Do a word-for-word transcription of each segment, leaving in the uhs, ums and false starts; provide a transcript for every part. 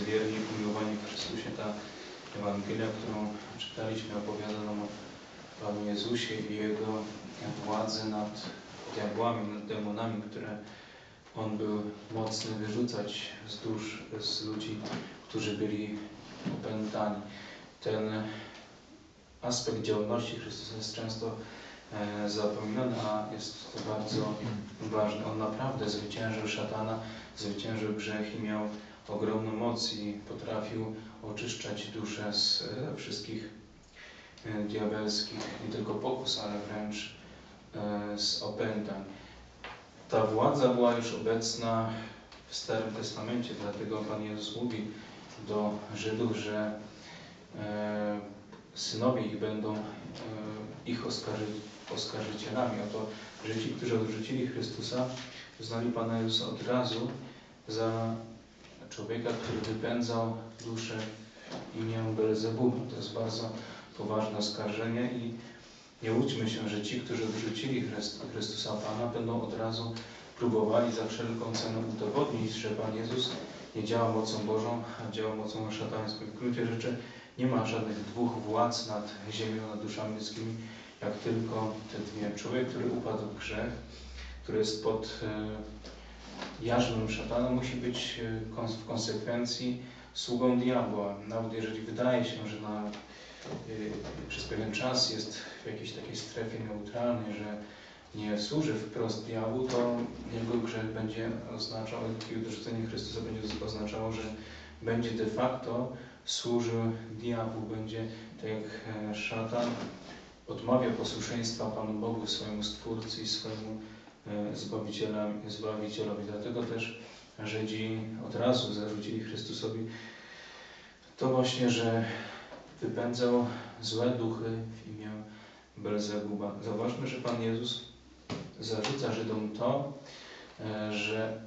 wierni, umiłowani w Chrystusie. Ta Ewangelia, którą czytaliśmy, opowiada nam o Panu Jezusie i Jego władzy nad diabłami, nad demonami, które On był mocny wyrzucać z dusz, z ludzi, którzy byli opętani. Ten aspekt działalności Chrystusa jest często e, zapominany, a jest to bardzo ważny. On naprawdę zwyciężył szatana, zwyciężył grzech i miał ogromną moc i potrafił oczyszczać duszę z e, wszystkich e, diabelskich, nie tylko pokus, ale wręcz e, z opętań. Ta władza była już obecna w Starym Testamencie, dlatego Pan Jezus mówi do Żydów, że e, synowie ich będą e, ich oskarży, oskarżycielami. Oto Żydzi, którzy odrzucili Chrystusa, uznali Pana Jezusa od razu za człowieka, który wypędzał duszę w imię Belzebuba. To jest bardzo poważne oskarżenie i nie łudźmy się, że ci, którzy odrzucili Chrystusa Pana, będą od razu próbowali za wszelką cenę udowodnić, że Pan Jezus nie działa mocą Bożą, a działa mocą szatańską. W gruncie rzeczy nie ma żadnych dwóch władz nad ziemią, nad duszami ludzkimi, jak tylko te dwie. Człowiek, który upadł w grzech, który jest pod e, jarzmem szatana, musi być e, w konsekwencji sługą diabła. Nawet jeżeli wydaje się, że na, e, przez pewien czas jest w jakiejś takiej strefie neutralnej, że nie służy wprost diabłu, to jego grzech będzie oznaczał, i odrzucenie Chrystusa będzie oznaczało, że będzie de facto służył diabłu, będzie tak jak szatan odmawia posłuszeństwa Panu Bogu, swojemu Stwórcy i swojemu Zbawicielowi. Zbawicielowi. Dlatego też Żydzi od razu zarzucili Chrystusowi to właśnie, że wypędzał złe duchy w imię Belzebuba. Zauważmy, że Pan Jezus zarzuca Żydom to, że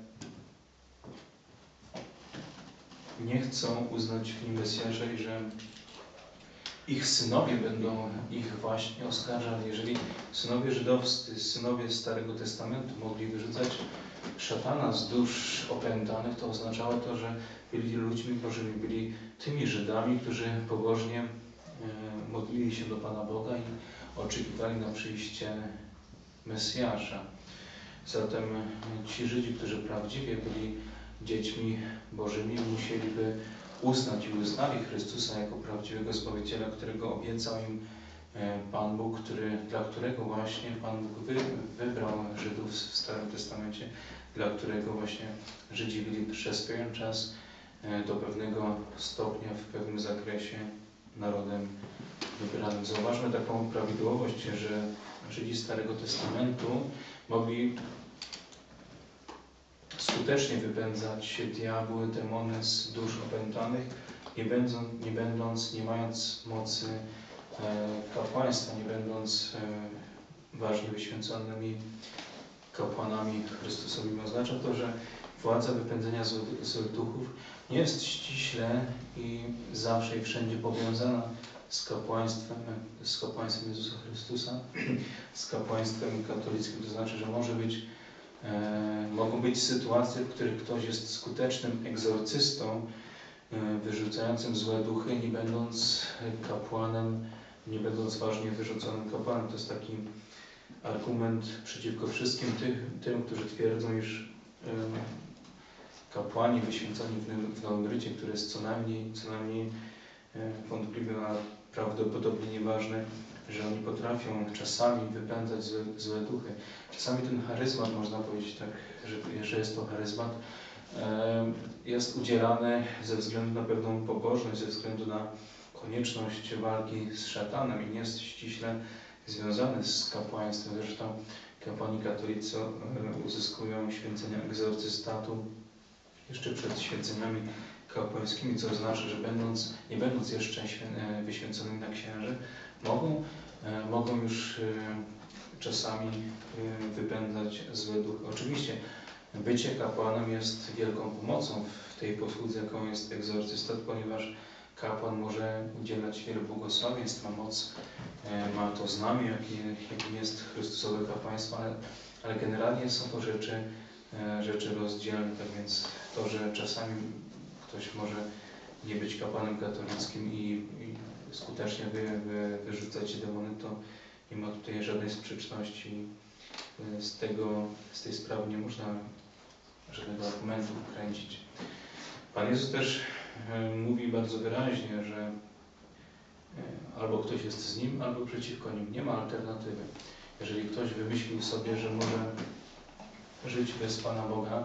nie chcą uznać w nim Mesjasza i że ich synowie będą ich właśnie oskarżali. Jeżeli synowie żydowscy, synowie Starego Testamentu mogli wyrzucać szatana z dusz opętanych, to oznaczało to, że byli ludźmi bożymi, byli tymi Żydami, którzy pobożnie e, modlili się do Pana Boga i oczekiwali na przyjście Mesjasza. Zatem ci Żydzi, którzy prawdziwie byli dziećmi bożymi, musieliby uznać i uznali Chrystusa jako prawdziwego Zbawiciela, którego obiecał im Pan Bóg, który, dla którego właśnie Pan Bóg wy, wybrał Żydów w Starym Testamencie, dla którego właśnie Żydzi byli przez pewien czas do pewnego stopnia, w pewnym zakresie narodem wybranym. Zauważmy taką prawidłowość, że Żydzi Starego Testamentu mogli skutecznie wypędzać diabły, demony z dusz opętanych, nie będąc, nie, będąc, nie mając mocy e, kapłaństwa, nie będąc e, ważnie wyświęconymi kapłanami Chrystusowymi. Oznacza to, że władza wypędzenia złych, złych duchów nie jest ściśle i zawsze i wszędzie powiązana z kapłaństwem, z kapłaństwem Jezusa Chrystusa, z kapłaństwem katolickim. To znaczy, że może być E, mogą być sytuacje, w których ktoś jest skutecznym egzorcystą, e, wyrzucającym złe duchy, nie będąc kapłanem, nie będąc ważnie wyrzuconym kapłanem. To jest taki argument przeciwko wszystkim tych, tym, którzy twierdzą, iż e, kapłani wyświęconi w, w Nowym Rycie, które jest co najmniej, co najmniej e, wątpliwe, a prawdopodobnie nieważne, że oni potrafią czasami wypędzać złe, złe duchy. Czasami ten charyzmat, można powiedzieć tak, że, że jest to charyzmat, e, jest udzielany ze względu na pewną pobożność, ze względu na konieczność walki z szatanem i nie jest ściśle związany z kapłaństwem. Zresztą kapłani katolicy uzyskują święcenia egzorcystatu jeszcze przed święceniami kapłańskimi, co znaczy, że będąc, nie będąc jeszcze wyświęconymi na księży, mogą, e, mogą już e, czasami e, wypędzać złe duchy. Oczywiście bycie kapłanem jest wielką pomocą w tej posłudze, jaką jest egzorcystat, ponieważ kapłan może udzielać wiele błogosławieństw, ma moc, e, ma to znamię, jakim jest Chrystusowe kapłaństwo, ale, ale generalnie są to rzeczy, e, rzeczy rozdzielne, tak więc to, że czasami ktoś może nie być kapłanem katolickim i, i skutecznie wy, wy, wyrzucać demony, to nie ma tutaj żadnej sprzeczności. Z, tego, z tej sprawy nie można żadnego argumentu kręcić. Pan Jezus też e, mówi bardzo wyraźnie, że e, albo ktoś jest z Nim, albo przeciwko Nim. Nie ma alternatywy. Jeżeli ktoś wymyślił sobie, że może żyć bez Pana Boga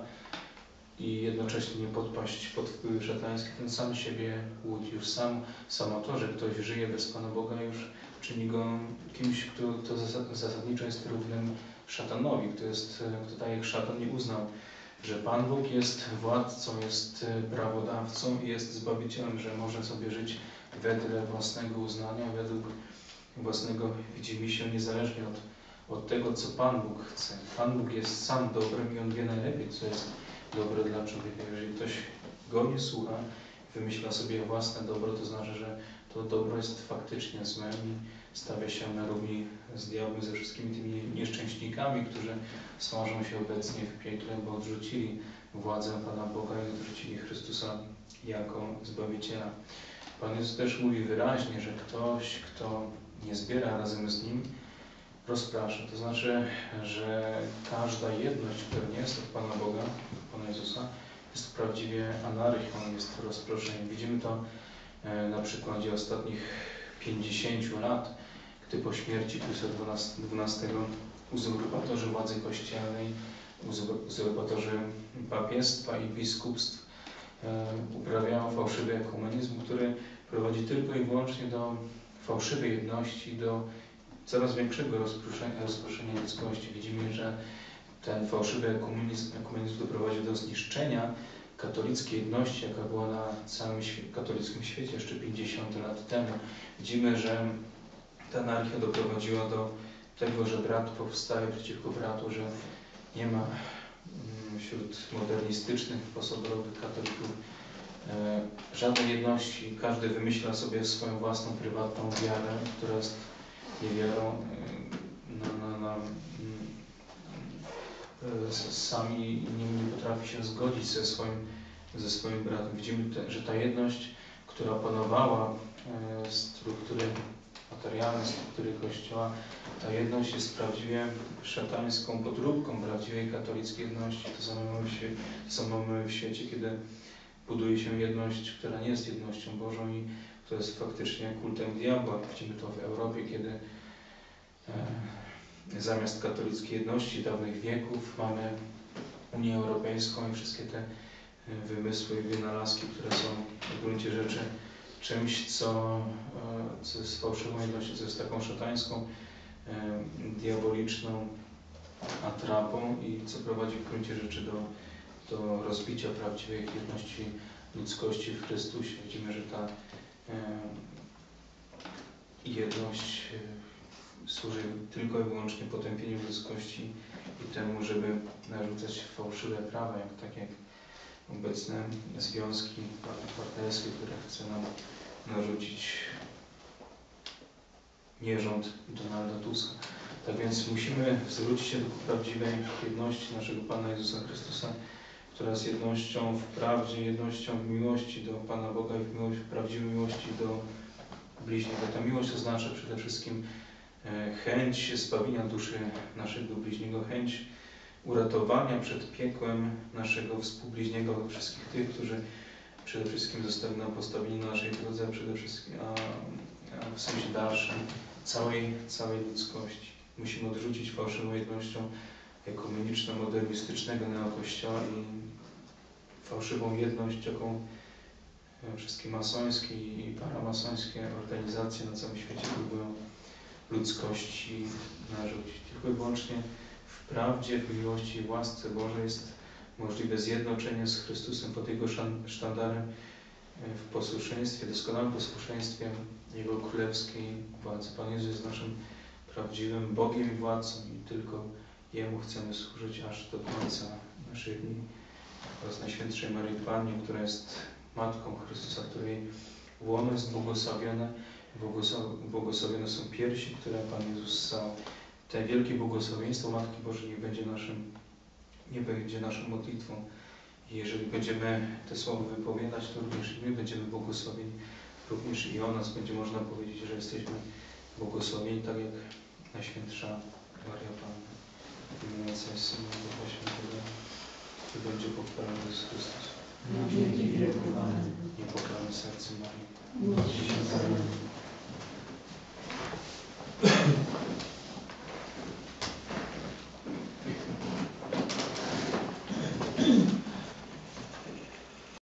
i jednocześnie nie podpaść pod wpływy szatańskie, ten sam siebie łudzi. Już sam, samo to, że ktoś żyje bez Pana Boga, już czyni go kimś, kto, kto zasadniczo jest równym szatanowi. Kto, jest, kto tak jak szatan nie uznał, że Pan Bóg jest władcą, jest prawodawcą i jest Zbawicielem, że może sobie żyć wedle własnego uznania, według własnego widzimisię, niezależnie od, od tego, co Pan Bóg chce. Pan Bóg jest sam dobrym i On wie najlepiej, co jest dobre dla człowieka. Jeżeli ktoś Go nie słucha, wymyśla sobie własne dobro, to znaczy, że to dobro jest faktycznie złe i stawia się na równi z diabłem, ze wszystkimi tymi nieszczęśnikami, którzy smażą się obecnie w piekle, bo odrzucili władzę Pana Boga i odrzucili Chrystusa jako Zbawiciela. Pan Jezus też mówi wyraźnie, że ktoś, kto nie zbiera razem z Nim, rozprasza. To znaczy, że każda jedność, która nie jest od Pana Boga, Pana Jezusa, jest prawdziwie anarchią, jest rozproszeniem. Widzimy to e, na przykładzie ostatnich pięćdziesięciu lat, gdy po śmierci Piusa dwunastego uzurpatorzy władzy kościelnej, uzurpatorzy papiestwa i biskupstw e, uprawiają fałszywy ekumenizm, który prowadzi tylko i wyłącznie do fałszywej jedności, do coraz większego rozproszenia, rozproszenia ludzkości. Widzimy, że ten fałszywy ekumenizm, ekumenizm doprowadził do zniszczenia katolickiej jedności, jaka była na całym katolickim świecie jeszcze pięćdziesiąt lat temu. Widzimy, że ta anarchia doprowadziła do tego, że brat powstaje przeciwko bratu, że nie ma wśród modernistycznych, posoborowych katolików e, żadnej jedności. Każdy wymyśla sobie swoją własną, prywatną wiarę, która jest niewiarą e, na, na, na, e, sami nie, nie potrafi się zgodzić ze swoim, ze swoim bratem. Widzimy, te, że ta jedność, która panowała e, struktury materialne, struktury Kościoła, ta jedność jest prawdziwie szatańską podróbką prawdziwej katolickiej jedności. To samo mamy w, świe- to samo mamy w świecie, kiedy buduje się jedność, która nie jest jednością Bożą i to jest faktycznie kultem diabła. Widzimy to w Europie, kiedy e, zamiast katolickiej jedności dawnych wieków mamy Unię Europejską i wszystkie te wymysły i wynalazki, które są w gruncie rzeczy czymś, co, co jest fałszywą jednością, co jest taką szatańską, e, diaboliczną atrapą i co prowadzi w gruncie rzeczy do, do rozbicia prawdziwej jedności ludzkości w Chrystusie. Widzimy, że ta e, jedność e, służy tylko i wyłącznie potępieniu ludzkości i temu, żeby narzucać fałszywe prawa, jak, tak jak obecne związki partnerskie, które chce nam narzucić nierząd Donalda Tuska. Tak więc musimy zwrócić się do prawdziwej jedności naszego Pana Jezusa Chrystusa, która jest jednością w prawdzie, jednością w miłości do Pana Boga i w, miłości, w prawdziwej miłości do bliźniego. Ta miłość oznacza przede wszystkim chęć zbawienia duszy naszego bliźniego, chęć uratowania przed piekłem naszego współbliźniego, wszystkich tych, którzy przede wszystkim zostali nam postawieni na naszej drodze, a przede wszystkim a, a w sensie dalszym całej, całej ludzkości. Musimy odrzucić fałszywą jednością ekumeniczną, modernistycznego neokościoła i fałszywą jedność, jaką wszystkie masońskie i paramasońskie organizacje na całym świecie próbują ludzkości narzucić. Tylko i wyłącznie w prawdzie, w miłości i w łasce Bożej jest możliwe zjednoczenie z Chrystusem pod Jego sztandarem w posłuszeństwie, doskonałym posłuszeństwie Jego królewskiej władzy. Pan Jezus jest naszym prawdziwym Bogiem i władcą i tylko Jemu chcemy służyć aż do końca naszych dni. Oraz Najświętszej Maryi Pannie, która jest Matką Chrystusa, której łono jest błogosławione, błogosławione są piersi, które Pan Jezus ssał. Te wielkie błogosławieństwo Matki Bożej nie będzie naszym, nie będzie naszą modlitwą I jeżeli będziemy te słowa wypowiadać, to również i my będziemy błogosławieni. Również i o nas będzie można powiedzieć, że jesteśmy błogosławieni, tak jak Najświętsza Maria Panna. W imię Ojca i Syna i Ducha Świętego. I będzie pochwalony Jezus Chrystus. Na wieki wieków. Amen. Niepokłamne serce Marii. Módl się za nami.